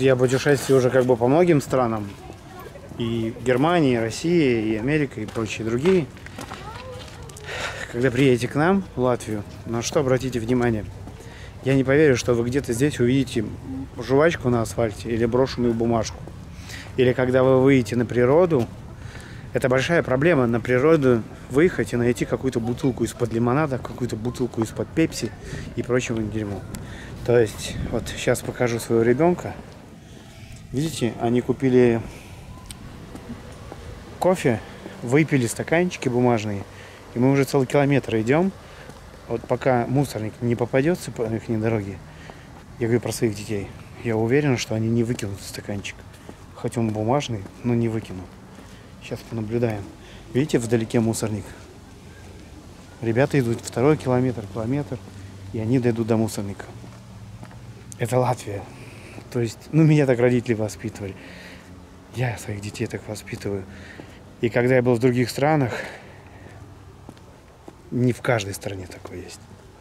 я путешествую уже как бы по многим странам. И Германия, и Россия, и Америка, и прочие другие. Когда приедете к нам, в Латвию, на что обратите внимание? Я не поверю, что вы где-то здесь увидите жвачку на асфальте или брошенную бумажку. Или когда вы выйдете на природу, это большая проблема на природу выехать и найти какую-то бутылку из-под лимонада, какую-то бутылку из-под пепси и прочего дерьма. То есть, вот сейчас покажу своего ребенка. Видите, они купили кофе, выпили стаканчики бумажные, и мы уже целый километр идем. Вот пока мусорник не попадется по их дороге, я говорю про своих детей, я уверен, что они не выкинут стаканчик. Хоть он бумажный, но не выкинут. Сейчас понаблюдаем. Видите, вдалеке мусорник? Ребята идут второй километр, и они дойдут до мусорника. Это Латвия. То есть, меня так родители воспитывали. Я своих детей так воспитываю. И когда я был в других странах, не в каждой стране такое есть.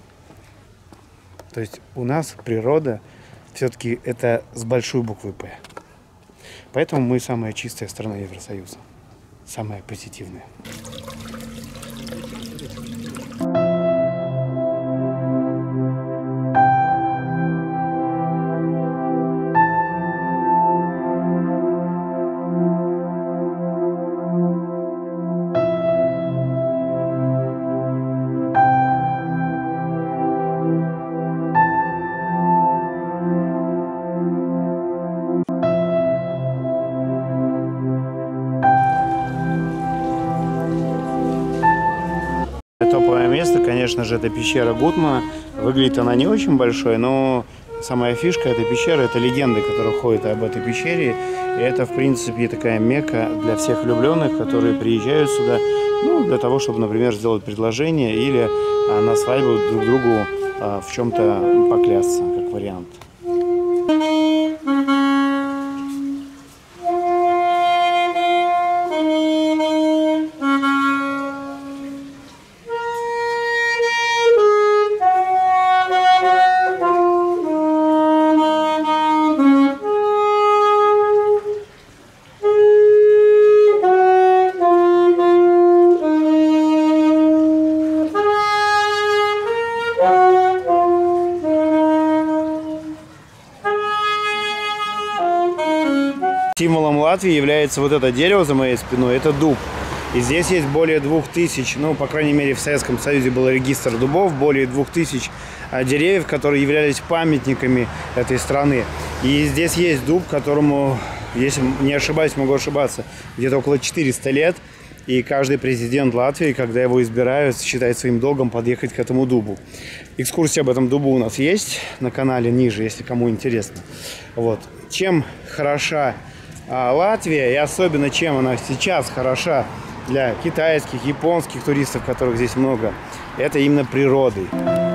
То есть у нас природа все-таки это с большой буквы «П». Поэтому мы самая чистая страна Евросоюза. Самая позитивная. Топовое место, конечно же, это пещера Гутмана. Выглядит она не очень большой, но самая фишка этой пещеры — это легенды, которые ходят об этой пещере. И это, в принципе, такая мекка для всех влюбленных, которые приезжают сюда, для того, чтобы, например, сделать предложение или на свадьбу друг другу в чем-то поклясться, как вариант. Символом Латвии является вот это дерево за моей спиной, это дуб. И здесь есть более 2000, по крайней мере в Советском Союзе был регистр дубов, более 2000 деревьев, которые являлись памятниками этой страны. И здесь есть дуб, которому, если не ошибаюсь, могу ошибаться, где-то около 400 лет. И каждый президент Латвии, когда его избирают, считает своим долгом подъехать к этому дубу. Экскурсия об этом дубу у нас есть на канале ниже, если кому интересно. Вот. Чем хороша Латвия, и особенно чем она сейчас хороша для китайских, японских туристов, которых здесь много, это именно природой.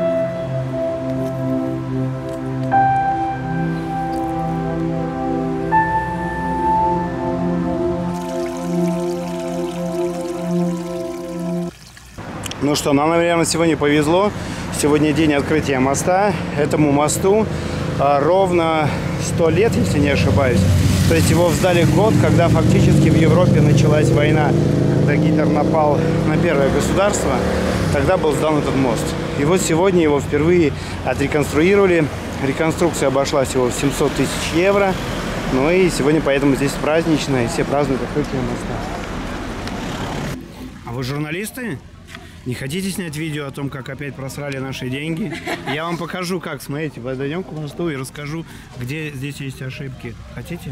Ну что, нам, наверное, сегодня повезло. Сегодня день открытия моста. Этому мосту ровно 100 лет, если не ошибаюсь. То есть его сдали год, когда фактически в Европе началась война, когда Гитлер напал на первое государство, тогда был сдан этот мост. И вот сегодня его впервые отреконструировали. Реконструкция обошлась его в 700 000 евро. Ну и сегодня поэтому здесь празднично, и все празднуют открытие моста. А вы журналисты? Не хотите снять видео о том, как опять просрали наши деньги? Я вам покажу, как. Смотрите, подойдем к мосту и расскажу, где здесь есть ошибки. Хотите?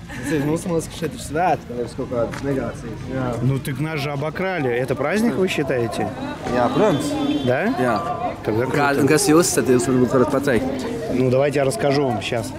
Ну так нас же обокрали. Это праздник, вы считаете? Да? Тогда ну давайте я расскажу вам сейчас.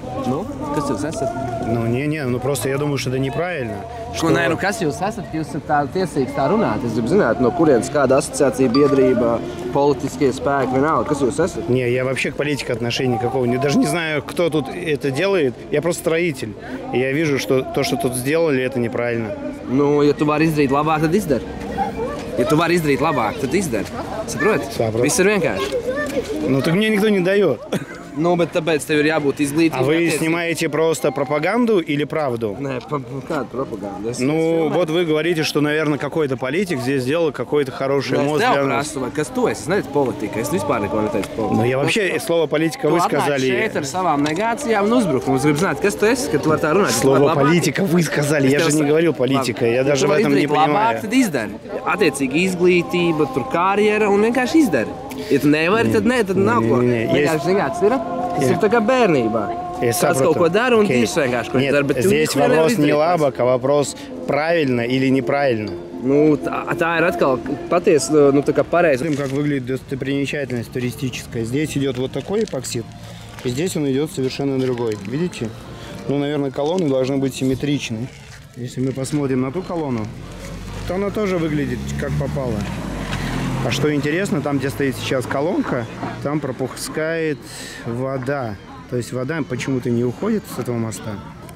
Просто я думаю, что это неправильно. Kas jūs esat? Jūs esat tā tiesīgs tā runāt. Es gribu zināt, no kurienes kāda asociācija, biedrība, politiskie spēki, vienalga. Kas jūs esat? Не, я вообще к политике отношения никакого. Я даже не знаю, кто тут это делает. Я просто строитель. И я вижу, что то, что тут сделали, это неправильно. Nu, ja tu vari izdarīt labāk, tad izdari. Ja tu vari izdarīt labāk, tad izdari. Saproti? Saprotu. Viss ir vienkārši. Ну так мне никто не дает. Nu, bet tāpēc tev ir jābūt izglītībai. А вы снимаете просто пропаганду или правду? Nē, kāda propaganda? Ну, вот вы говорите, что, наверное, какой-то политик здесь сделал какой-то хороший мост для нас. Kas tu esi? Es neteicu politika. Es vispār neko neteicu politika. Ну, я вообще, слово политика вы сказали. Šeit ar savām negācijām un uzbrukumu. Es gribu zināt, kas tu esi, ka tu vari tā runāt. Слово политика вы сказали. Я же не говорил политика. Я даже в этом не понимаю. Labāk, tad izdari. Attiecīgi izglītība, tur karjera un vienkārši izdari. Ja tu nevari, tad nē, tad nav ko. Vienkārši zināts ir. Tas ir tā kā bērnībā. Kāds kaut ko dara un dirs vienkārši ko dara. Нет, здесь вопрос не лабок, а вопрос правильно или неправильно. Nu, tā ir atkal patiesa, nu, tā kā pareizi. Смотрим, как выглядит достопримечательность туристическая. Здесь идет вот такой эпоксид, и здесь он идет совершенно другой. Видите? Ну, наверное, колонны должны быть симметричны. Если мы посмотрим на ту колонну, то она тоже выглядит как попало. А что интересно, там, где стоит сейчас колонка, там пропускает вода. То есть вода почему-то не уходит с этого моста.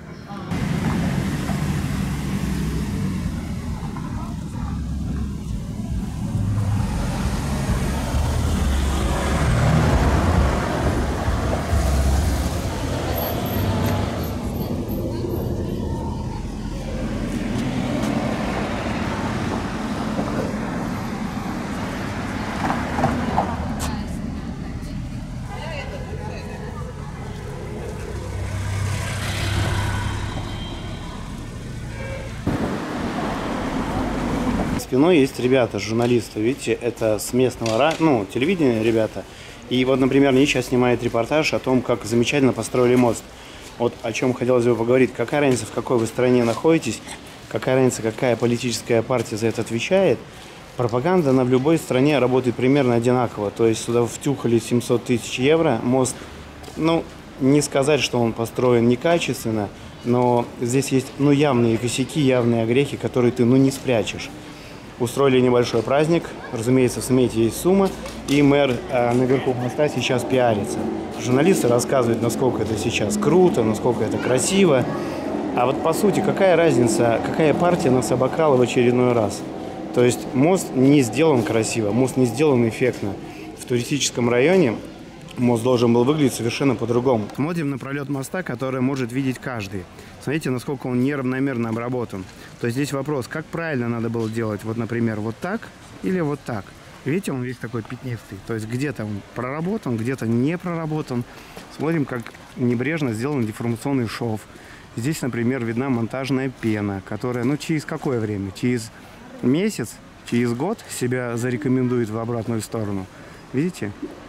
Спиной есть ребята, журналисты, видите, это с местного телевидения ребята. И вот, например, они сейчас снимают репортаж о том, как замечательно построили мост. Вот о чем хотелось бы поговорить. Какая разница, в какой вы стране находитесь, какая разница, какая политическая партия за это отвечает. Пропаганда, она в любой стране работает примерно одинаково. То есть сюда втюхали 700 тысяч евро. Мост, ну, не сказать, что он построен некачественно, но здесь есть, явные косяки, явные огрехи, которые ты, не спрячешь. Устроили небольшой праздник, разумеется, в смете есть сумма, и мэр наверху моста сейчас пиарится. Журналисты рассказывают, насколько это сейчас круто, насколько это красиво. А вот по сути, какая разница, какая партия нас обокрала в очередной раз? То есть мост не сделан красиво, мост не сделан эффектно. В туристическом районе мост должен был выглядеть совершенно по-другому. Смотрим на пролет моста, который может видеть каждый. Смотрите, насколько он неравномерно обработан. То есть здесь вопрос, как правильно надо было делать. Вот, например, вот так или вот так. Видите, он весь такой пятнистый. То есть где-то он проработан, где-то не проработан. Смотрим, как небрежно сделан деформационный шов. Здесь, например, видна монтажная пена, которая, через какое время? Через месяц, через год себя зарекомендует в обратную сторону. Видите?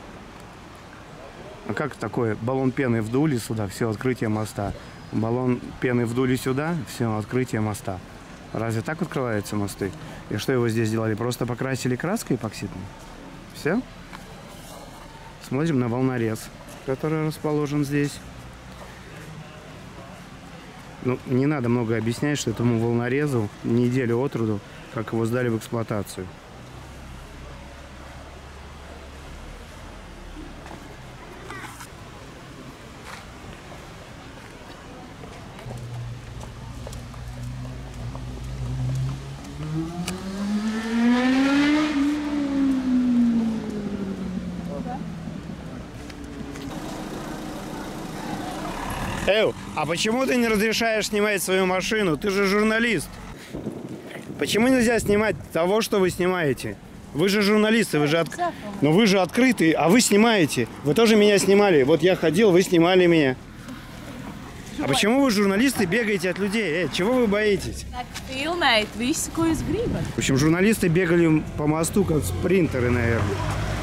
А как такое? Баллон пены вдули сюда, все, открытие моста. Баллон пены вдули сюда, все, открытие моста. Разве так открываются мосты? И что его здесь делали? Просто покрасили краской эпоксидной? Все? Смотрим на волнорез, который расположен здесь. Не надо много объяснять, что этому волнорезу неделю от роду, как его сдали в эксплуатацию. А почему ты не разрешаешь снимать свою машину? Ты же журналист. Почему нельзя снимать того, что вы снимаете? Вы же журналисты, вы же открытые, а вы снимаете. Вы тоже меня снимали. Вот я ходил, вы снимали меня. А почему вы, журналисты, бегаете от людей? Чего вы боитесь? В общем, журналисты бегали по мосту, как спринтеры, наверное.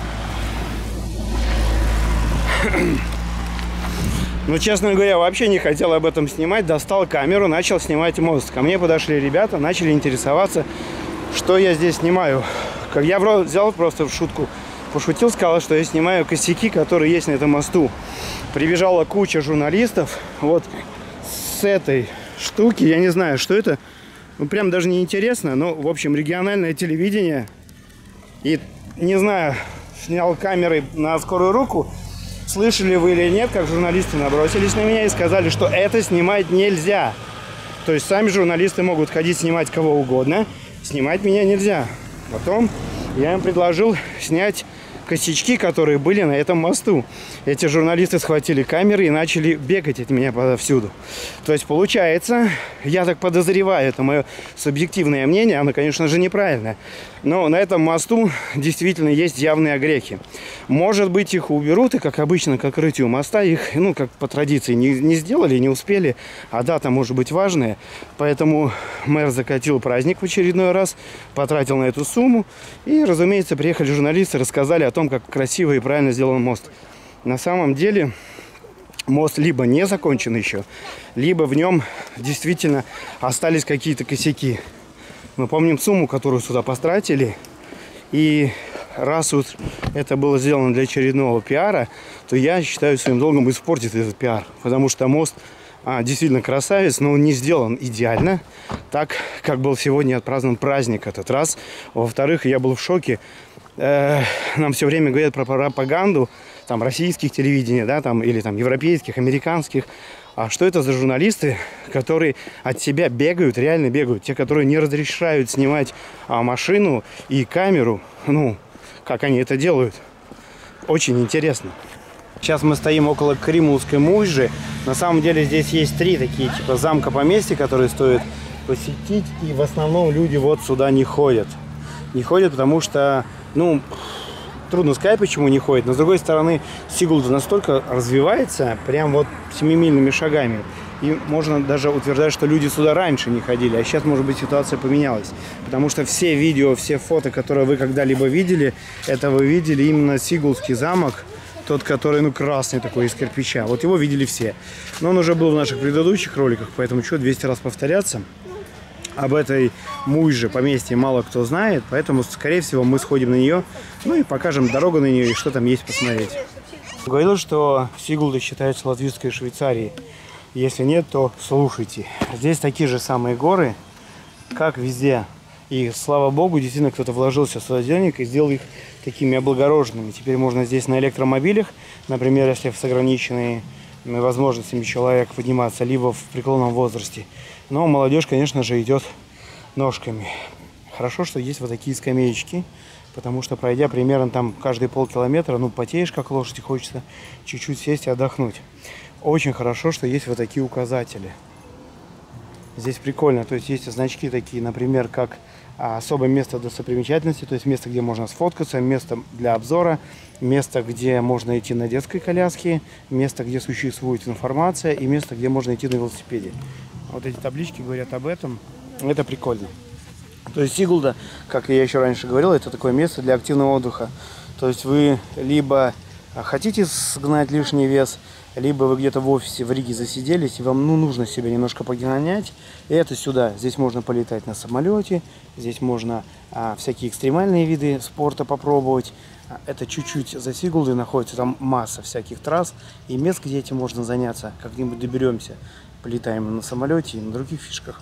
Честно говоря, вообще не хотел об этом снимать. Достал камеру, начал снимать мост. Ко мне подошли ребята, начали интересоваться, что я здесь снимаю. Как я взял просто в шутку, пошутил, сказал, что я снимаю косяки, которые есть на этом мосту. Прибежала куча журналистов. Вот с этой штуки, я не знаю, что это. Прям даже не интересно, но, в общем, региональное телевидение. И, не знаю, снял камерой на скорую руку. Слышали вы или нет, как журналисты набросились на меня и сказали, что это снимать нельзя. То есть сами журналисты могут ходить снимать кого угодно, снимать меня нельзя. Потом я им предложил снять косячки, которые были на этом мосту. Эти журналисты схватили камеры и начали бегать от меня повсюду. То есть получается, я так подозреваю, это мое субъективное мнение, оно, конечно же, неправильное. Но на этом мосту действительно есть явные огрехи. Может быть, их уберут, и, как обычно, к открытию моста их, ну, как по традиции, не сделали, не успели, а дата может быть важная. Поэтому мэр закатил праздник в очередной раз, потратил на эту сумму. И, разумеется, приехали журналисты, рассказали о том, как красиво и правильно сделан мост. На самом деле, мост либо не закончен еще, либо в нем действительно остались какие-то косяки. Мы помним сумму, которую сюда потратили, и раз вот это было сделано для очередного пиара, то я считаю своим долгом испортить этот пиар, потому что мост действительно красавец, но он не сделан идеально, так как был сегодня отпразднован праздник этот раз. Во-вторых, я был в шоке. Нам все время говорят про пропаганду там российских телевидений, да, там, или там европейских, американских. А что это за журналисты, которые от себя бегают, реально бегают? Те, которые не разрешают снимать машину и камеру. Ну, как они это делают? Очень интересно. Сейчас мы стоим около Кремлевской мужи. На самом деле здесь есть 3 такие типа замка-поместья, которые стоит посетить. И в основном люди вот сюда не ходят. Не ходят, потому что, ну, трудно сказать, почему не ходят. Но с другой стороны, Сигулда настолько развивается, прям вот семимильными шагами. И можно даже утверждать, что люди сюда раньше не ходили. А сейчас, может быть, ситуация поменялась. Потому что все видео, все фото, которые вы когда-либо видели, это вы видели именно Сигулдский замок. Тот, который, ну, красный такой, из кирпича. Вот его видели все. Но он уже был в наших предыдущих роликах, поэтому что 200 раз повторяться. Об этой мужи поместье мало кто знает, поэтому, скорее всего, мы сходим на нее, ну и покажем дорогу на нее и что там есть посмотреть. Говорил, что Сигулда считается латвийской Швейцарией. Если нет, то слушайте. Здесь такие же самые горы, как везде. И, слава богу, действительно кто-то вложился в свой денег и сделал их такими облагороженными. Теперь можно здесь на электромобилях, например, если с ограниченными возможностями человек подниматься, либо в преклонном возрасте. Но молодежь, конечно же, идет ножками. Хорошо, что есть вот такие скамеечки, потому что, пройдя примерно там каждые полкилометра, ну, потеешь как лошадь, хочется чуть-чуть сесть и отдохнуть. Очень хорошо, что есть вот такие указатели. Здесь прикольно, то есть есть значки такие, например, как особое место достопримечательности, то есть место, где можно сфоткаться, место для обзора, место, где можно идти на детской коляске, место, где существует информация, и место, где можно идти на велосипеде. Вот эти таблички говорят об этом. Это прикольно. То есть Сигулда, как я еще раньше говорил, это такое место для активного отдыха. То есть вы либо хотите сгнать лишний вес, либо вы где-то в офисе в Риге засиделись, и вам, ну, нужно себя немножко погонять. И это сюда. Здесь можно полетать на самолете, здесь можно всякие экстремальные виды спорта попробовать. Это чуть-чуть за Сигулдой находится, там масса всяких трасс и мест, где этим можно заняться. Как-нибудь доберемся. Полетаем на самолете и на других фишках.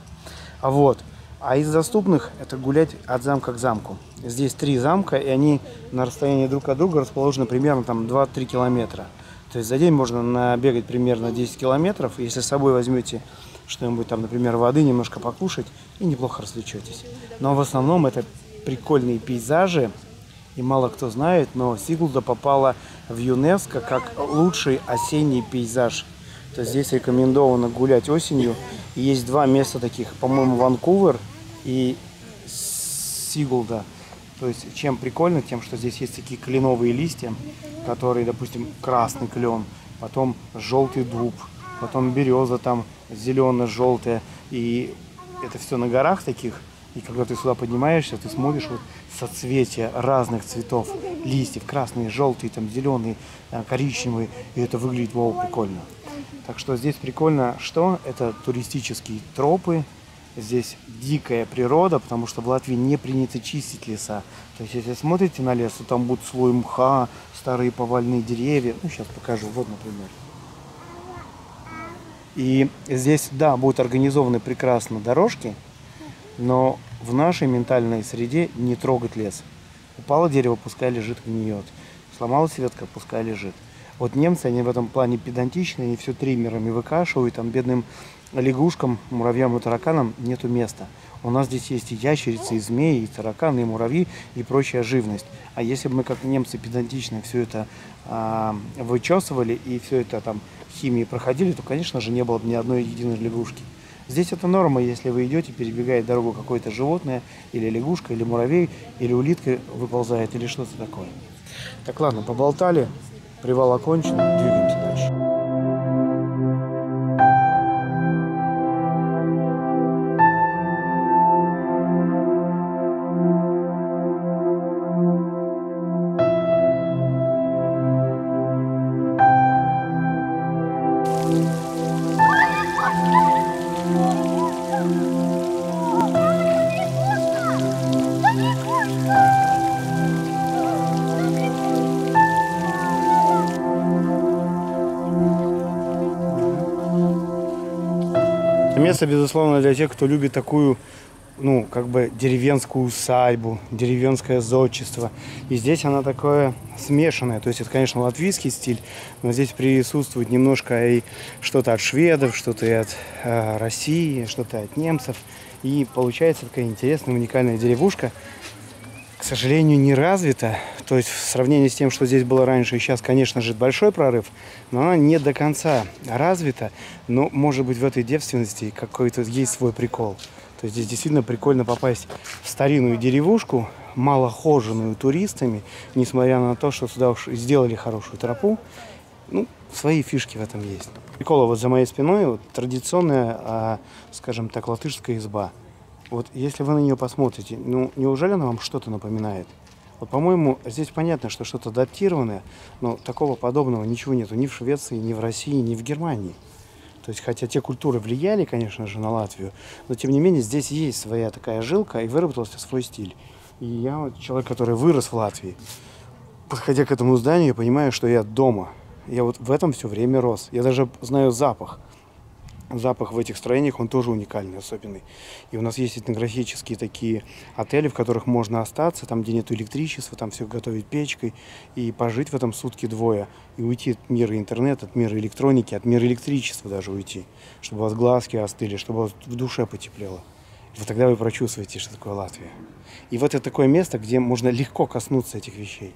А из доступных это гулять от замка к замку. Здесь 3 замка, и они на расстоянии друг от друга расположены примерно там 2-3 километра. То есть за день можно набегать примерно 10 километров. Если с собой возьмете что-нибудь там, например, воды, немножко покушать, и неплохо развлечетесь. Но в основном это прикольные пейзажи. И мало кто знает, но Сигулда попала в ЮНЕСКО как лучший осенний пейзаж. То есть здесь рекомендовано гулять осенью. И есть 2 места таких, по-моему, Ванкувер и Сигулда. То есть чем прикольно, тем, что здесь есть такие кленовые листья, которые, допустим, красный клен, потом желтый дуб, потом береза там зелено-желтая. И это все на горах таких. И когда ты сюда поднимаешься, ты смотришь вот соцветия разных цветов листьев, красные, желтые, там зеленые, коричневые. И это выглядит, вау, прикольно. Так что здесь прикольно, что это туристические тропы, здесь дикая природа, потому что в Латвии не принято чистить леса. То есть если смотрите на лес, то там будет слой мха, старые повальные деревья. Ну, сейчас покажу, вот, например. И здесь, да, будут организованы прекрасно дорожки, но в нашей ментальной среде не трогать лес. Упало дерево, пускай лежит, гниет. Сломалась ветка, пускай лежит. Вот немцы, они в этом плане педантичны, они все триммерами выкашивают, там бедным лягушкам, муравьям и тараканам нету места. У нас здесь есть и ящерицы, и змеи, и тараканы, и муравьи, и прочая живность. А если бы мы, как немцы, педантично все это вычесывали и все это там химией проходили, то, конечно же, не было бы ни одной единой лягушки. Здесь это норма, если вы идете, перебегает дорогу какое-то животное, или лягушка, или муравей, или улитка выползает, или что-то такое. Так, ладно, поболтали, привал окончен, двигаемся дальше. Место, безусловно, для тех, кто любит такую, ну, как бы деревенскую усадьбу, деревенское зодчество. И здесь она такое смешанное. То есть это, конечно, латвийский стиль, но здесь присутствует немножко и что-то от шведов, что-то и от России, что-то от немцев. И получается такая интересная, уникальная деревушка. К сожалению, не развита. То есть в сравнении с тем, что здесь было раньше, и сейчас, конечно же, большой прорыв, но она не до конца развита. Но, может быть, в этой девственности какой-то есть свой прикол. То есть здесь действительно прикольно попасть в старинную деревушку, малохоженную туристами, несмотря на то, что сюда уж сделали хорошую тропу. Ну, свои фишки в этом есть. Прикол, вот за моей спиной вот традиционная, скажем так, латышская изба. Вот если вы на нее посмотрите, ну, неужели она вам что-то напоминает? Вот, по-моему, здесь понятно, что что-то датированное, но такого подобного ничего нету ни в Швеции, ни в России, ни в Германии. То есть, хотя те культуры влияли, конечно же, на Латвию, но, тем не менее, здесь есть своя такая жилка и выработался свой стиль. И я вот человек, который вырос в Латвии, подходя к этому зданию, я понимаю, что я дома. Я вот в этом все время рос. Я даже знаю запах. Запах в этих строениях, он тоже уникальный, особенный. И у нас есть этнографические такие отели, в которых можно остаться, там, где нет электричества, там все готовить печкой, и пожить в этом сутки двое, и уйти от мира интернета, от мира электроники, от мира электричества даже уйти, чтобы у вас глазки остыли, чтобы у вас в душе потеплело. И вот тогда вы прочувствуете, что такое Латвия. И вот это такое место, где можно легко коснуться этих вещей.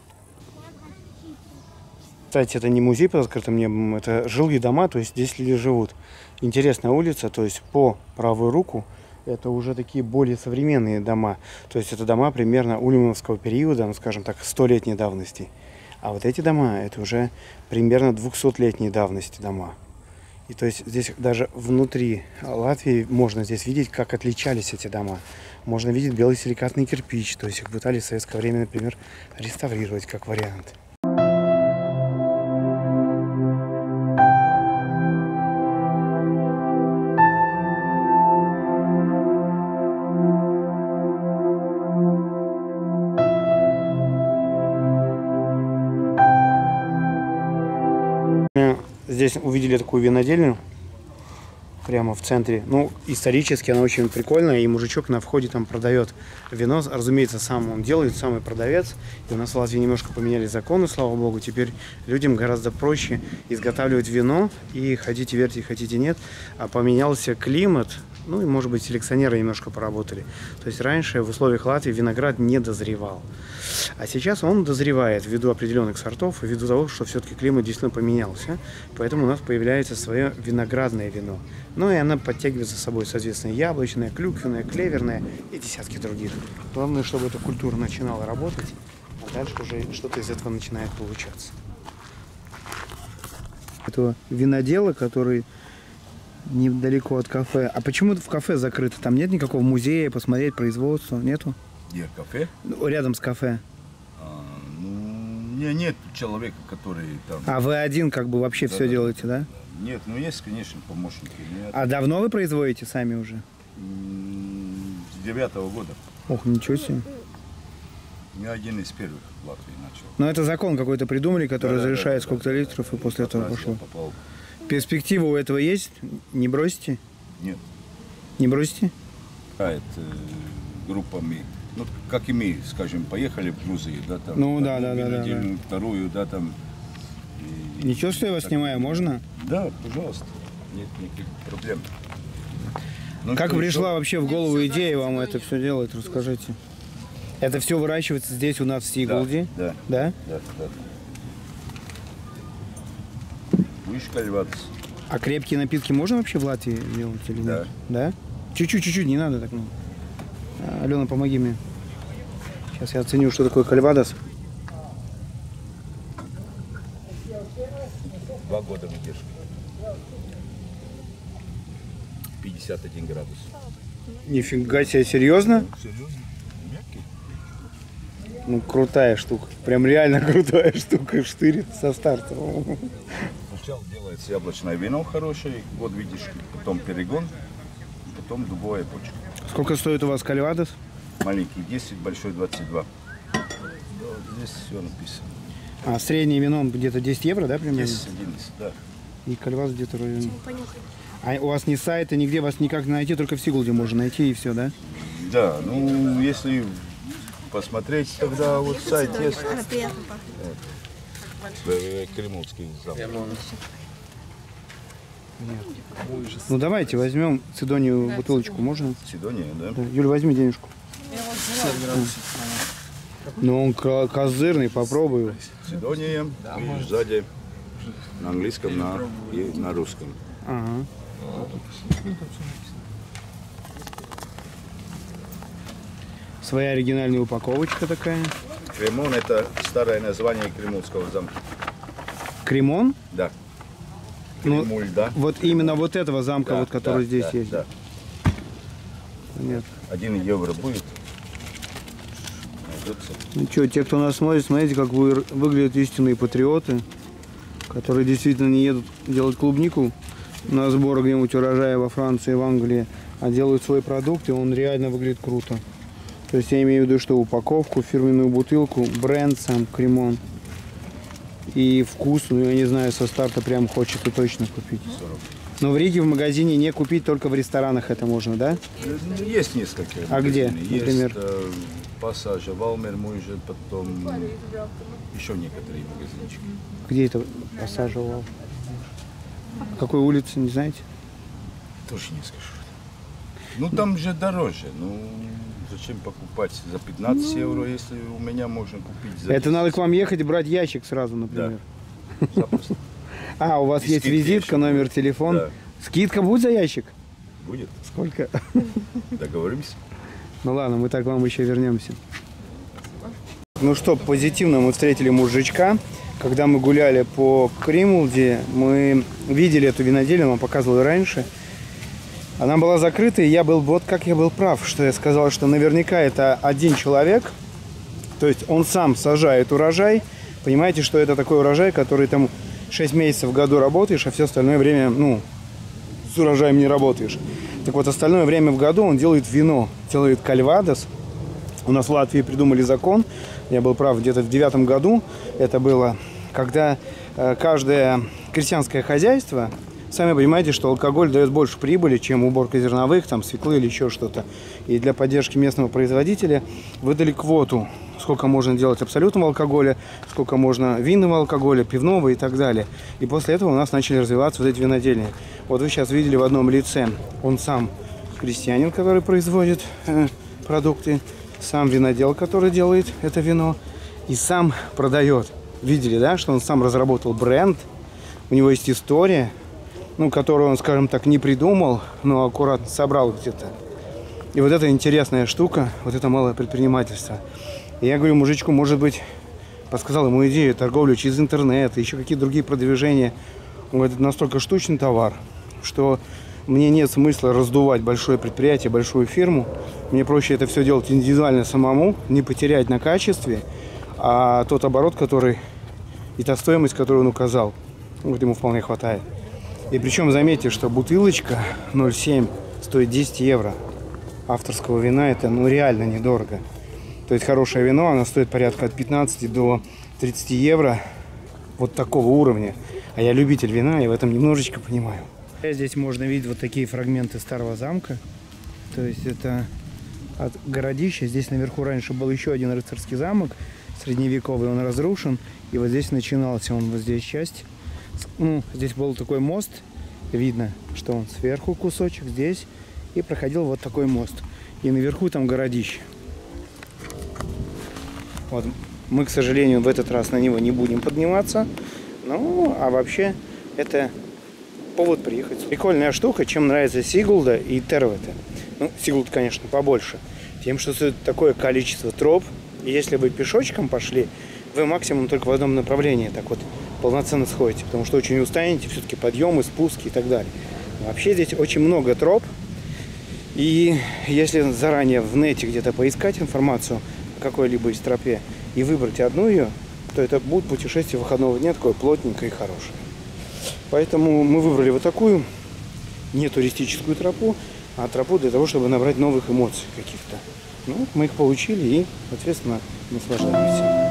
Кстати, это не музей под открытым небом, это жилые дома, то есть здесь люди живут. Интересная улица, то есть по правую руку это уже такие более современные дома. То есть это дома примерно ульмановского периода, ну, скажем так, 100-летней давности. А вот эти дома, это уже примерно 200-летней давности дома. И то есть здесь даже внутри Латвии можно здесь видеть, как отличались эти дома. Можно видеть белый силикатный кирпич, то есть их пытались в советское время, например, реставрировать как вариант. Здесь увидели такую винодельню прямо в центре. Ну, исторически она очень прикольная, и мужичок на входе там продает вино. Разумеется, сам он делает, самый продавец. И у нас в Латвии немножко поменяли законы, слава богу. Теперь людям гораздо проще изготавливать вино и хотите верьте, хотите нет. А поменялся климат, ну и, может быть, селекционеры немножко поработали. То есть раньше в условиях Латвии виноград не дозревал. А сейчас он дозревает ввиду определенных сортов, ввиду того, что все-таки климат действительно поменялся. Поэтому у нас появляется свое виноградное вино. Ну и она подтягивает за собой, соответственно, яблочное, клюквенное, клеверное и десятки других. Главное, чтобы эта культура начинала работать, а дальше уже что-то из этого начинает получаться. Это винодела, который недалеко от кафе. А почему в кафе закрыто? Там нет никакого музея, посмотреть производство? Нету? Где кафе? Рядом с кафе. Нет человека, который там... А вы один как бы вообще все делаете, да? Нет, ну есть, конечно, помощники. Нет. А давно вы производите сами уже? С 9-го года. Ох, ничего себе. Я один из первых в Латвии начал. Но это закон какой-то придумали, который разрешает сколько-то литров, и после этого пошло. Перспектива у этого есть? Не бросите? Нет. Не бросите? Это группами. Ну, как и мы, скажем, поехали в музей, да, там. Ну, да. Вторую, да, там. Ничего, что я вас снимаю, можно? Да, пожалуйста. Нет никаких проблем. Ну, Как что, пришла вообще в голову идея вам это все делать? Расскажите. Это все выращивается здесь у нас в Сигулде? Да. Да? Да, да. Будешь кальваться? А крепкие напитки можно вообще в Латвии делать или нет? Да. Да? Чуть-чуть, не надо так много. Алена, помоги мне. Сейчас я оценю, что такое кальвадос. 2 года выдержки. 51 градус. Нифига себе, серьезно? Серьезно? Мягкий? Ну, крутая штука. Прям реально крутая штука. Штырит со старта. Сначала делается яблочное вино хорошее, год выдержки, потом перегон, потом дубовая почка. Сколько стоит у вас кальвадос? Маленький 10, большой 22. Здесь все написано. А среднее вино где-то 10 евро, да, примерно? 10, 11, да. И кальвадос где-то в районе. А у вас ни сайта, нигде вас никак не найти, только в Сигулде можно найти и все, да? Да, ну если посмотреть, тогда вот сайт есть. Кремльский замок. Ну давайте возьмем Цидонию бутылочку, можно? Сидония, да? Да. Юль, возьми денежку. Ну он козырный, попробую. Сидония, и сзади на английском и на русском. Ага. Своя оригинальная упаковочка такая. Кремон — это старое название Кремльского замка. Кремон? Да. Ну, Кремуль, да. вот именно вот этого замка, Да, вот, который да, здесь да, есть. Да. Понятно. 1 евро будет. Найдется. Ну что, те, кто нас смотрит, смотрите, как выглядят истинные патриоты, которые действительно не едут делать клубнику на сбор где-нибудь урожая во Франции, в Англии, а делают свой продукт, и он реально выглядит круто. То есть я имею в виду, что упаковку, фирменную бутылку, бренд сам, Кремон. И вкус, ну я не знаю, со старта прям хочется точно купить. Но в Риге в магазине не купить, только в ресторанах это можно, да? Есть несколько. А где, например? Есть Пассажа, Валмер, Муйже, потом еще некоторые магазинчики. Где это посаживал? Какой улице, не знаете? Тоже не скажу. Ну там же дороже. Ну зачем покупать за 15 евро, если у меня можно купить за 10? Это надо к вам ехать и брать ящик сразу, например. Да. Запросто. А, у вас И есть скидки визитка, еще. номер телефона. Да. Скидка будет за ящик? Будет. Сколько? Договоримся. Ну ладно, мы так к вам еще вернемся. Ну что, позитивно мы встретили мужичка. Когда мы гуляли по Кремльде, мы видели эту винодельню, он вам показывал и раньше. Она была закрыта, и я был, вот как я был прав, что я сказал, что наверняка это один человек. То есть он сам сажает урожай. Понимаете, что это такой урожай, который там 6 месяцев в году работаешь, а все остальное время, ну, с урожаем не работаешь. Так вот, остальное время в году он делает вино, делает кальвадос. У нас в Латвии придумали закон, я был прав, где-то в 2009 году это было, когда каждое крестьянское хозяйство, сами понимаете, что алкоголь дает больше прибыли, чем уборка зерновых, там, свеклы или еще что-то. И для поддержки местного производителя выдали квоту, сколько можно делать абсолютного алкоголя, сколько можно винного алкоголя, пивного и так далее. И после этого у нас начали развиваться вот эти винодельни. Вот вы сейчас видели в одном лице, он сам крестьянин, который производит продукты, сам винодел, который делает это вино, и сам продает. Видели, да, что он сам разработал бренд, у него есть история, ну, которую он, скажем так, не придумал, но аккуратно собрал где-то. И вот это интересная штука, вот это малое предпринимательство. И я говорю мужичку, может быть, подсказал ему идею торговли через интернет, еще какие-то другие продвижения. Он говорит, это настолько штучный товар, что мне нет смысла раздувать большое предприятие, большую фирму. Мне проще это все делать индивидуально самому, не потерять на качестве, а тот оборот, который и та стоимость, которую он указал, вот ему вполне хватает. И причем заметьте, что бутылочка 0,7 стоит 10 евро. Авторского вина это ну реально недорого. То есть хорошее вино, оно стоит порядка от 15 до 30 евро. Вот такого уровня. А я любитель вина, и в этом немножечко понимаю. Здесь можно видеть вот такие фрагменты старого замка. То есть это от городища. Здесь наверху раньше был еще один рыцарский замок. средневековый, он разрушен. И вот здесь начинался он, вот здесь часть. Ну, здесь был такой мост. Видно, что он сверху кусочек, здесь. И проходил вот такой мост. И наверху там городище. Вот. Мы, к сожалению, в этот раз на него не будем подниматься. Ну, а вообще, это повод приехать. Прикольная штука, чем нравится Сигулда и Тервете. Ну, Сигулд, конечно, побольше. Тем, что это такое количество троп. И если вы пешочком пошли, вы максимум только в одном направлении так вот полноценно сходите. Потому что очень устанете, все-таки подъемы, спуски и так далее. Вообще здесь очень много троп. И если заранее в нете где-то поискать информацию о какой-либо из тропе и выбрать одну ее, то это будет путешествие выходного дня такое плотненькое и хорошее. Поэтому мы выбрали вот такую не туристическую тропу, а тропу для того, чтобы набрать новых эмоций каких-то. Ну, мы их получили и, соответственно, наслаждаемся.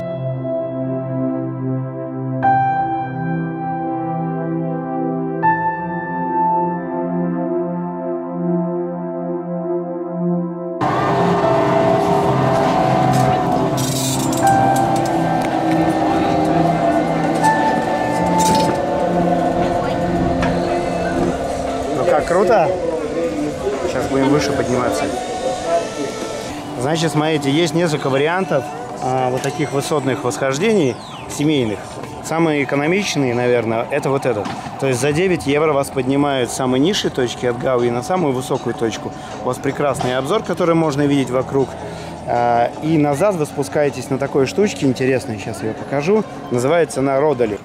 Круто? Сейчас будем выше подниматься. Значит, смотрите, есть несколько вариантов вот таких высотных восхождений семейных. Самые экономичные, наверное, это вот этот. То есть за 9 евро вас поднимают с самой низшей точки от Гауи на самую высокую точку. У вас прекрасный обзор, который можно видеть вокруг. И назад вы спускаетесь на такой штучке интересной, сейчас я покажу. Называется она Родали.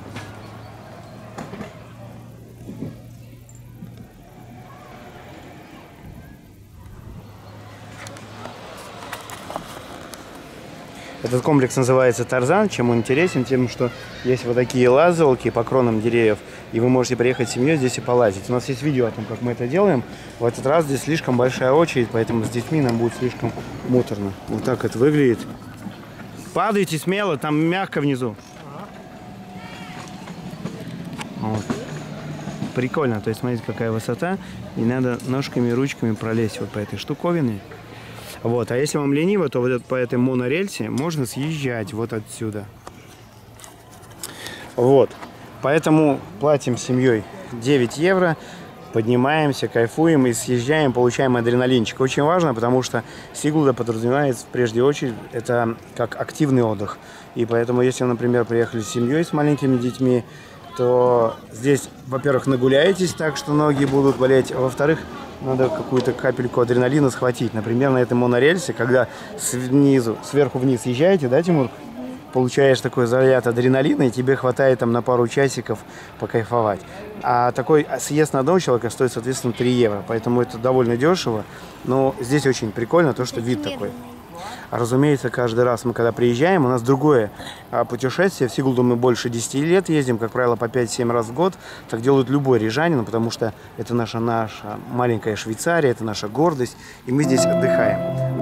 Этот комплекс называется Тарзан. Чем он интересен? Тем, что есть вот такие лазалки по кронам деревьев, и вы можете приехать с семьей здесь и полазить. У нас есть видео о том, как мы это делаем. В этот раз здесь слишком большая очередь, поэтому с детьми нам будет слишком муторно. Вот так это выглядит. Падайте смело, там мягко внизу. Вот. Прикольно. То есть, смотрите, какая высота. И надо ножками и ручками пролезть вот по этой штуковине. Вот, а если вам лениво, то вот по этой монорельсе можно съезжать вот отсюда. Вот. Поэтому платим с семьей 9 евро, поднимаемся, кайфуем и съезжаем, получаем адреналинчик. Очень важно, потому что Сигулда подразумевает, в прежде очередь, это как активный отдых. И поэтому, если, например, приехали с семьей, с маленькими детьми, то здесь, во-первых, нагуляетесь так, что ноги будут болеть, а во-вторых, надо какую-то капельку адреналина схватить. Например, на этой монорельсе, когда сверху вниз езжаете, да, Тимур? Получаешь такой заряд адреналина, и тебе хватает там на пару часиков покайфовать. А такой съезд на одного человека стоит, соответственно, 3 евро. Поэтому это довольно дешево. Но здесь очень прикольно то, что вид такой. А разумеется, каждый раз мы когда приезжаем, у нас другое путешествие. В Сигулду мы больше 10 лет ездим, как правило, по 5-7 раз в год. Так делают любой рижанин, потому что это наша маленькая Швейцария, это наша гордость, и мы здесь отдыхаем.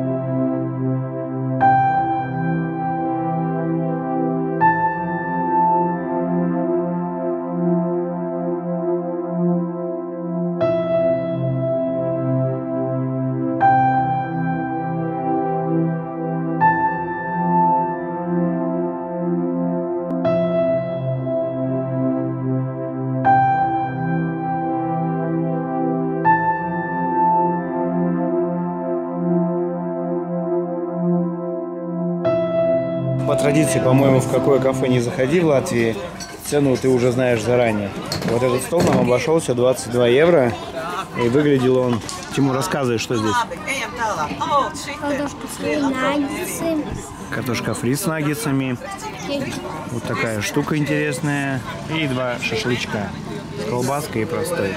По традиции, по-моему, в какое кафе не заходи в Латвии, цену ты уже знаешь заранее. Вот этот стол нам обошелся 22 евро. И выглядел он... Тимур, рассказывай, что здесь. Картошка фри с наггетсами. Вот такая штука интересная. И 2 шашлычка с колбаской и простой.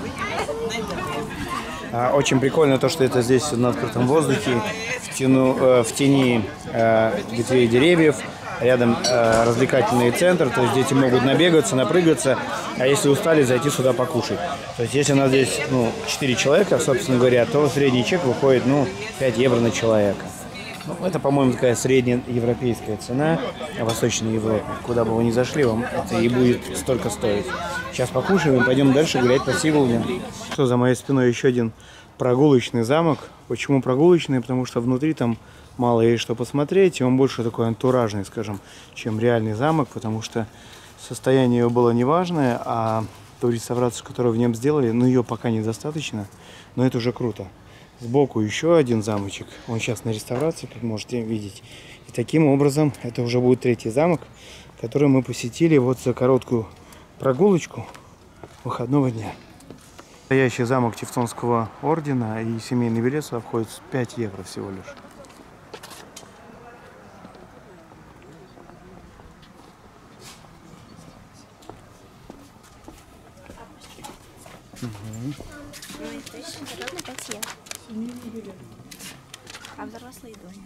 Очень прикольно то, что это здесь на открытом воздухе, в тени ветвей деревьев, рядом развлекательный центр, то есть дети могут набегаться, напрыгаться, а если устали, зайти сюда покушать. То есть если у нас здесь 4 человека, собственно говоря, то средний чек выходит 5 евро на человека. Это, по-моему, такая средняя европейская цена в Восточной Европе. Куда бы вы ни зашли, вам это и будет столько стоить. Сейчас покушаем и пойдем дальше гулять по Сигулде. Что за моей спиной еще один прогулочный замок. Почему прогулочный? Потому что внутри там мало есть что посмотреть, и он больше такой антуражный, скажем, чем реальный замок, потому что состояние его было неважное, а ту реставрацию, которую в нем сделали, ну ее пока недостаточно, но это уже круто. Сбоку еще один замочек, он сейчас на реставрации, как можете видеть. И таким образом это уже будет третий замок, который мы посетили вот за короткую прогулочку выходного дня. Настоящий замок Тевтонского ордена и семейный билет сюда входит 5 евро всего лишь. А взрослые дома.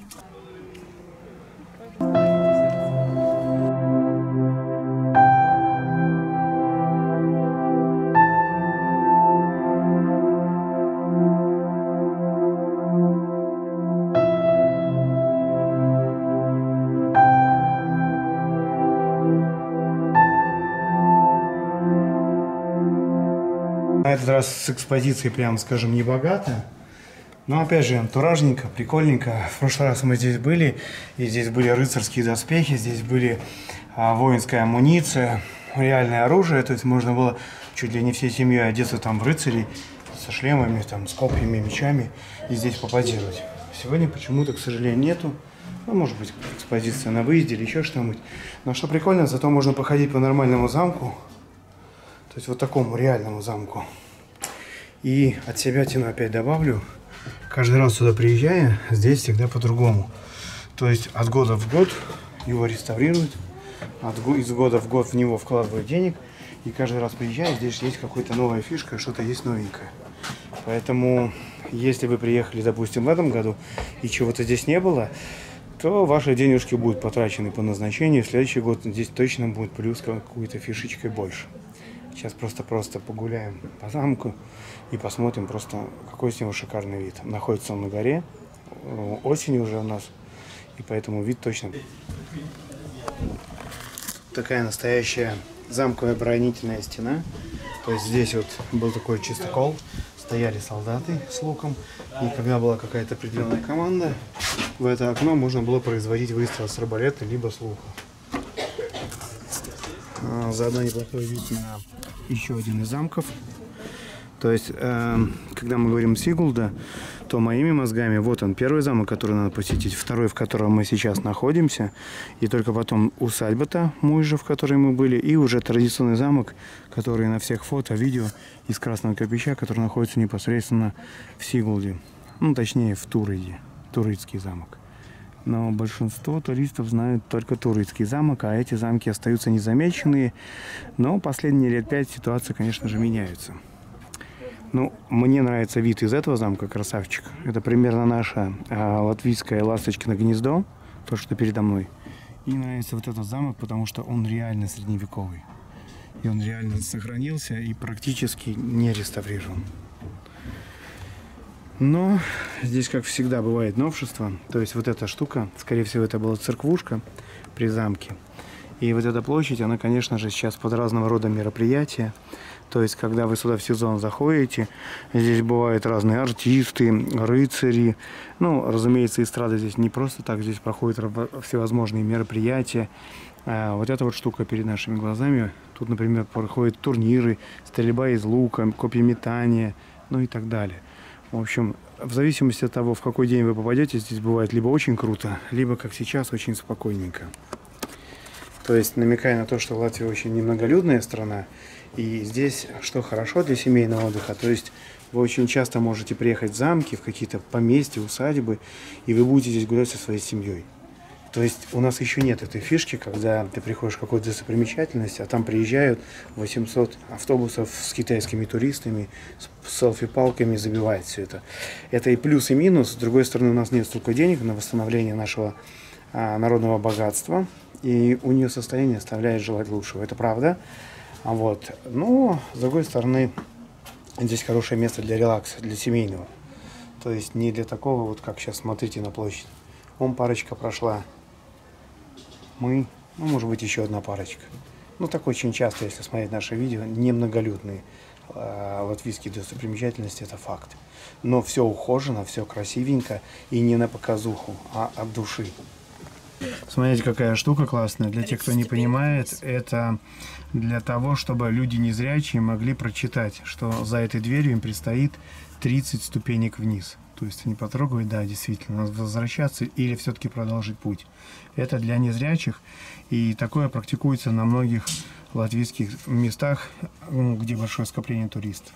На этот раз с экспозицией, прям скажем, не богато. Но опять же, антуражненько, прикольненько. В прошлый раз мы здесь были, и здесь были рыцарские доспехи, здесь были воинская амуниция, реальное оружие. То есть можно было чуть ли не всей семьей одеться там в рыцарей, со шлемами, там, с копьями, мечами, и здесь попозировать. Сегодня почему-то, к сожалению, нету. Ну, может быть, экспозиция на выезде или еще что-нибудь. Но что прикольно, зато можно походить по нормальному замку. То есть вот такому реальному замку. И от себя тяну опять добавлю. Каждый раз сюда приезжая, здесь всегда по-другому. То есть от года в год его реставрируют, из года в год в него вкладывают денег. И каждый раз приезжая, здесь есть какая-то новая фишка, что-то есть новенькое. Поэтому, если вы приехали, допустим, в этом году и чего-то здесь не было, то ваши денежки будут потрачены по назначению. В следующий год здесь точно будет плюс какой-то фишечкой больше. Сейчас просто погуляем по замку и посмотрим просто, какой с него шикарный вид. Находится он на горе, осень уже у нас, и поэтому вид точно. Такая настоящая замковая оборонительная стена. То есть здесь вот был такой чистокол, стояли солдаты с луком, и когда была какая-то определенная команда, в это окно можно было производить выстрел с арбалета либо с лука. Заодно неплохой вид на еще один из замков. То есть, когда мы говорим Сигулда, то моими мозгами, вот он, первый замок, который надо посетить, второй, в котором мы сейчас находимся, и только потом усадьба-то, Муйжа, в которой мы были, и уже традиционный замок, который на всех фото, видео из красного кирпича, который находится непосредственно в Сигулде, ну, точнее, в Туриде, Турицкий замок. Но большинство туристов знают только Турицкий замок, а эти замки остаются незамеченные. Но последние лет 5 ситуация, конечно же, меняется. Ну, мне нравится вид из этого замка, красавчик. Это примерно наше латвийское ласточкино гнездо, то, что передо мной. И нравится вот этот замок, потому что он реально средневековый. И он реально сохранился и практически не реставрирован. Но здесь, как всегда, бывает новшество. То есть вот эта штука, скорее всего, это была церквушка при замке. И вот эта площадь, она, конечно же, сейчас под разного рода мероприятия. То есть, когда вы сюда в сезон заходите, здесь бывают разные артисты, рыцари. Ну, разумеется, эстрада здесь не просто так. Здесь проходят всевозможные мероприятия. Вот эта вот штука перед нашими глазами. Тут, например, проходят турниры, стрельба из лука, копьеметание, ну и так далее. В общем, в зависимости от того, в какой день вы попадете, здесь бывает либо очень круто, либо, как сейчас, очень спокойненько. То есть, намекая на то, что Латвия очень немноголюдная страна, и здесь, что хорошо для семейного отдыха, то есть вы очень часто можете приехать в замки, в какие-то поместья, усадьбы, и вы будете здесь гулять со своей семьей. То есть у нас еще нет этой фишки, когда ты приходишь в какую-то достопримечательность, а там приезжают 800 автобусов с китайскими туристами, с селфи-палками, забивает все это. Это и плюс, и минус. С другой стороны, у нас нет столько денег на восстановление нашего народного богатства, и у нее состояние оставляет желать лучшего. Это правда. Вот. Но, с другой стороны, здесь хорошее место для релакса, для семейного. То есть не для такого, вот как сейчас смотрите на площадь. Вон парочка прошла. Мы, ну, может быть, еще одна парочка. Ну, так очень часто, если смотреть наши видео, немноголюдные. латвийские достопримечательности, это факт. Но все ухожено, все красивенько и не на показуху, а от души. Смотрите, какая штука классная. Для тех, кто не понимает, это для того, чтобы люди незрячие могли прочитать, что за этой дверью им предстоит 30 ступенек вниз. То есть они потрогают, да, действительно, надо возвращаться или все-таки продолжить путь. Это для незрячих, и такое практикуется на многих латвийских местах, где большое скопление туристов.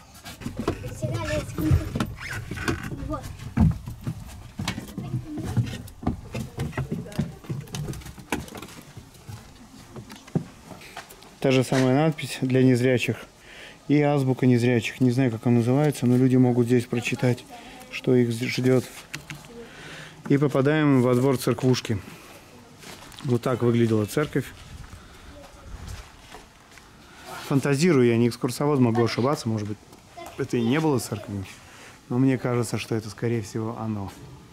Та же самая надпись для незрячих и азбука незрячих. Не знаю, как она называется, но люди могут здесь прочитать, что их ждет. И попадаем во двор церквушки. Вот так выглядела церковь. Фантазирую, я не экскурсовод, могу ошибаться, может быть, это и не было церковью, но мне кажется, что это, скорее всего, оно.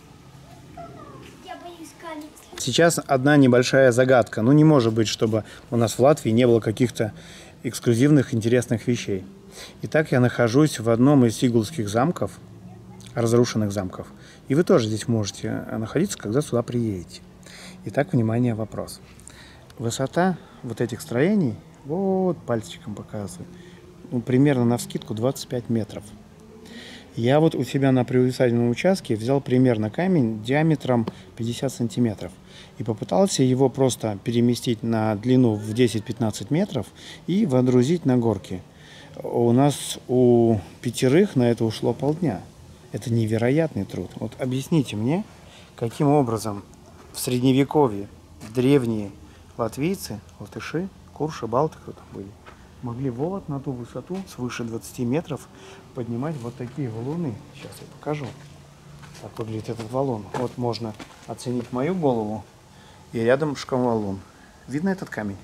Сейчас одна небольшая загадка. Ну, не может быть, чтобы у нас в Латвии не было каких-то эксклюзивных, интересных вещей. Итак, я нахожусь в одном из сигулских замков, разрушенных замков. И вы тоже здесь можете находиться, когда сюда приедете. Итак, внимание, вопрос. Высота вот этих строений, вот пальчиком показываю, ну, примерно навскидку 25 метров. Я вот у себя на приусадебном участке взял примерно камень диаметром 50 сантиметров и попытался его просто переместить на длину в 10-15 метров и водрузить на горки. У нас у 5 на это ушло полдня. Это невероятный труд. Вот объясните мне, каким образом в Средневековье древние латвийцы, латыши, курши, балты, кто там были, могли вот на ту высоту, свыше 20 метров, поднимать вот такие валуны. Сейчас я покажу, как выглядит этот валун. Вот можно оценить мою голову и рядом валун. Видно этот камень?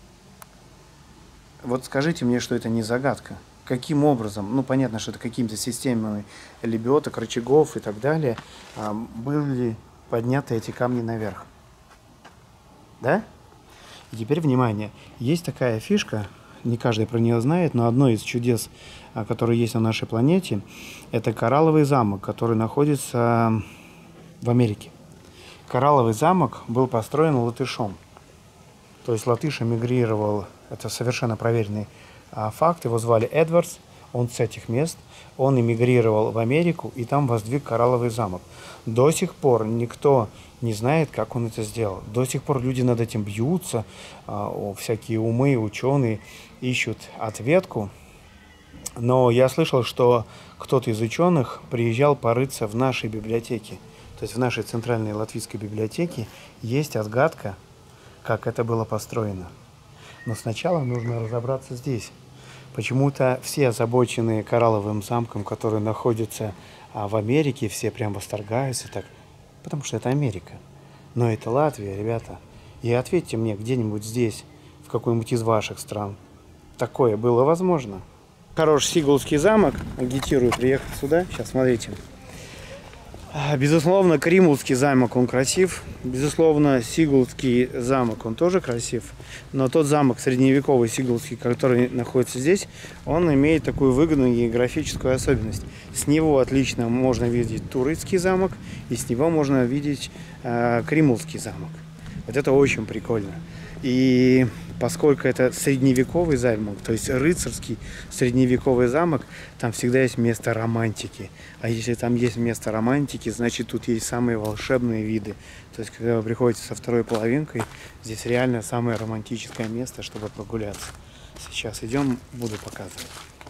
Вот скажите мне, что это не загадка. Каким образом, ну понятно, что это какими-то системами лебедок, рычагов и так далее, были подняты эти камни наверх. Да? И теперь внимание. Есть такая фишка, не каждый про нее знает, но одно из чудес, которые есть на нашей планете, это коралловый замок, который находится в Америке. Коралловый замок был построен латышом. То есть латыш эмигрировал, это совершенно проверенный факт, его звали Эдвардс, он с этих мест, он эмигрировал в Америку и там воздвиг коралловый замок. До сих пор никто не знает, как он это сделал. До сих пор люди над этим бьются, всякие умы, ученые ищут ответку. Но я слышал, что кто-то из ученых приезжал порыться в нашей библиотеке. То есть в нашей центральной латвийской библиотеке есть отгадка, как это было построено. Но сначала нужно разобраться здесь. Почему-то все озабоченные коралловым замком, который находится в Америке, все прям восторгаются так, потому что это Америка. Но это Латвия, ребята. И ответьте мне где-нибудь здесь, в какой-нибудь из ваших стран, такое было возможно? Хороший сигулский замок, агитирую приехать сюда. Сейчас смотрите. Безусловно, Кримулский замок, он красив. Безусловно, Сигулский замок, он тоже красив. Но тот замок средневековый Сигулский, который находится здесь, он имеет такую выгодную географическую особенность. С него отлично можно видеть Турецкий замок, и с него можно видеть Кримулский замок. Вот это очень прикольно. И поскольку это средневековый замок, то есть рыцарский средневековый замок, там всегда есть место романтики. А если там есть место романтики, значит тут есть самые волшебные виды. То есть когда вы приходите со второй половинкой, здесь реально самое романтическое место, чтобы прогуляться. Сейчас идем, буду показывать.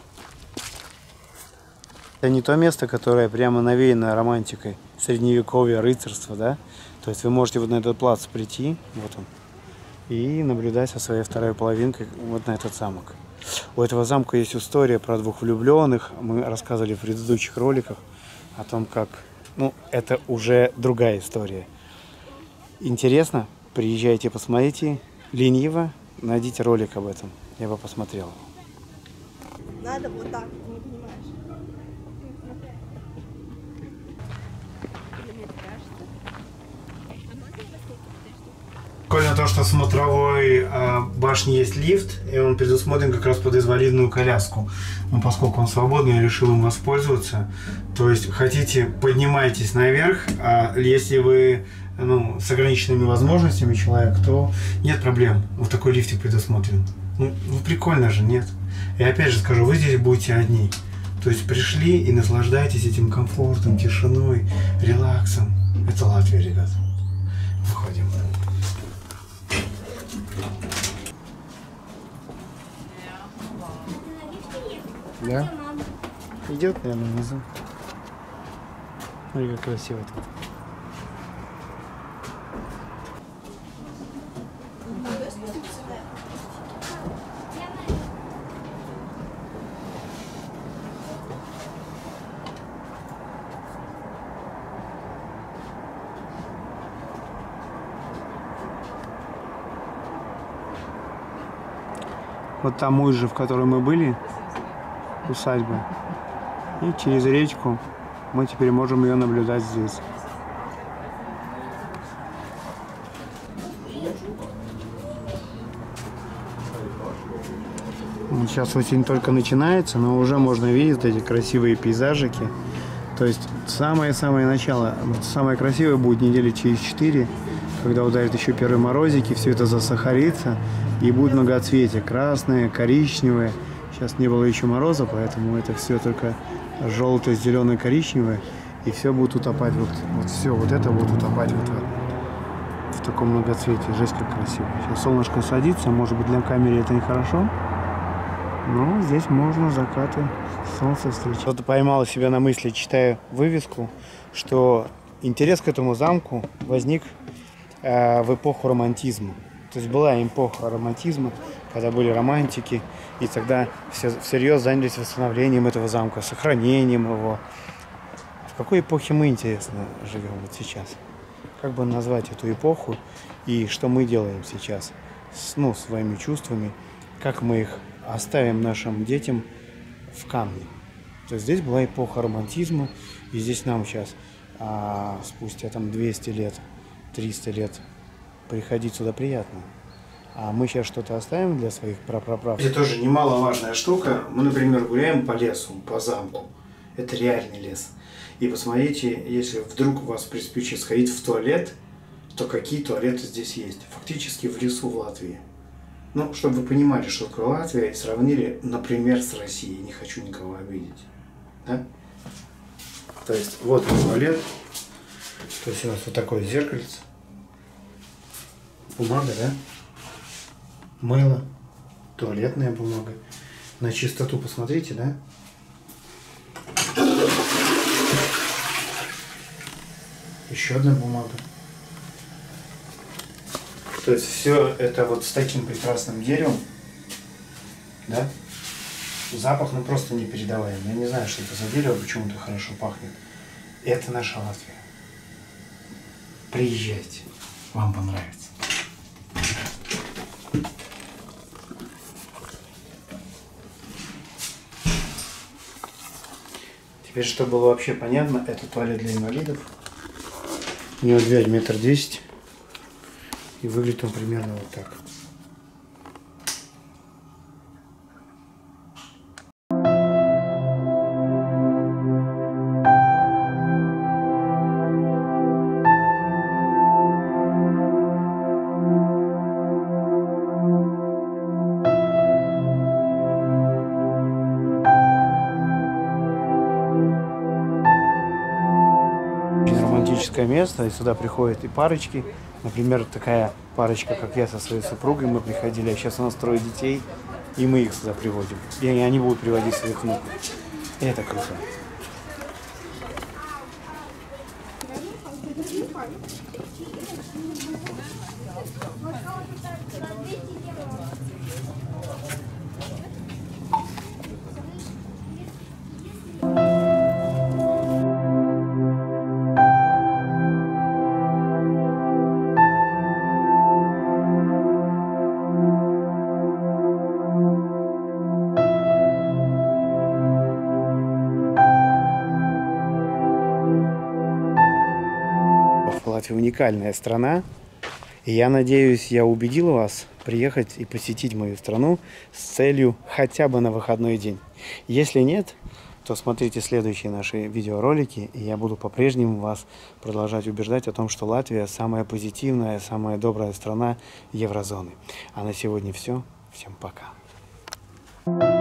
Это не то место, которое прямо навеяно романтикой, средневековья, рыцарства, да? То есть вы можете вот на этот плац прийти, вот он, и наблюдать со своей второй половинкой вот на этот замок. У этого замка есть история про двух влюбленных. Мы рассказывали в предыдущих роликах о том, как... Ну, это уже другая история. Интересно? Приезжайте, посмотрите. Лениво? Найдите ролик об этом. Я бы посмотрел. Надо вот так, не понимаешь. Прикольно то, что в смотровой башне есть лифт, и он предусмотрен как раз под инвалидную коляску. Но поскольку он свободный, я решил им воспользоваться. То есть, хотите, поднимайтесь наверх, а если вы с ограниченными возможностями человек, то нет проблем. Вот такой лифтик предусмотрен. Ну, прикольно же, нет? И опять же скажу, вы здесь будете одни. То есть пришли и наслаждайтесь этим комфортом, тишиной, релаксом. Это Латвия, ребят. Выходим. Да? Идет, наверное, внизу. Смотри, как красиво тут. Вот там уже, в которой мы были, усадьба. И через речку мы теперь можем ее наблюдать здесь. Сейчас осень только начинается, но уже можно видеть эти красивые пейзажики. То есть самое-самое начало, самое красивое будет недели через 4, когда ударят еще первые морозики, все это засахарится. И будет многоцветие, красное, коричневое. Сейчас не было еще мороза, поэтому это все только желтое, зеленое, коричневое. И все будет утопать, вот все, вот это будет утопать в таком многоцветии. Жесть, как красиво. Сейчас солнышко садится, может быть для камеры это нехорошо, но здесь можно закаты солнца встречать. Кто-то поймал себя на мысли, читая вывеску, что интерес к этому замку возник в эпоху романтизма. То есть была эпоха романтизма, когда были романтики, и тогда всерьез занялись восстановлением этого замка, сохранением его. В какой эпохе мы, интересно, живем вот сейчас? Как бы назвать эту эпоху и что мы делаем сейчас своими чувствами, как мы их оставим нашим детям в камне. То есть здесь была эпоха романтизма, и здесь нам сейчас, спустя 200 лет, 300 лет, приходить сюда приятно. А мы сейчас что-то оставим для своих прапраправ. Это тоже немаловажная штука. Мы, например, гуляем по лесу, по замку. Это реальный лес. И посмотрите, если вдруг у вас приспичит сходить в туалет, то какие туалеты здесь есть. Фактически в лесу в Латвии. Ну, чтобы вы понимали, что такое Латвия, и сравнили, например, с Россией. Не хочу никого обидеть. Да? То есть, вот туалет. То есть у нас вот такое зеркальце. Бумага, да? Мыло, туалетная бумага. На чистоту посмотрите, да? Еще одна бумага. То есть все это вот с таким прекрасным деревом, да? Запах, просто непередаваемый. Я не знаю, что это за дерево, почему-то хорошо пахнет. Это наша Латвия. Приезжайте, вам понравится. Теперь, чтобы было вообще понятно, это туалет для инвалидов. У него дверь 1,10 м. И выглядит он примерно вот так. Место, и сюда приходят и парочки. Например, такая парочка, как я со своей супругой, мы приходили, а сейчас у нас 3 детей, и мы их сюда приводим. И они будут приводить своих внуков. И это круто. Латвия уникальная страна, И я надеюсь, я убедил вас приехать и посетить мою страну с целью хотя бы на выходной день. Если нет, то смотрите следующие наши видеоролики, и я буду по-прежнему вас продолжать убеждать о том, что Латвия самая позитивная, самая добрая страна еврозоны. А на сегодня все. Всем пока.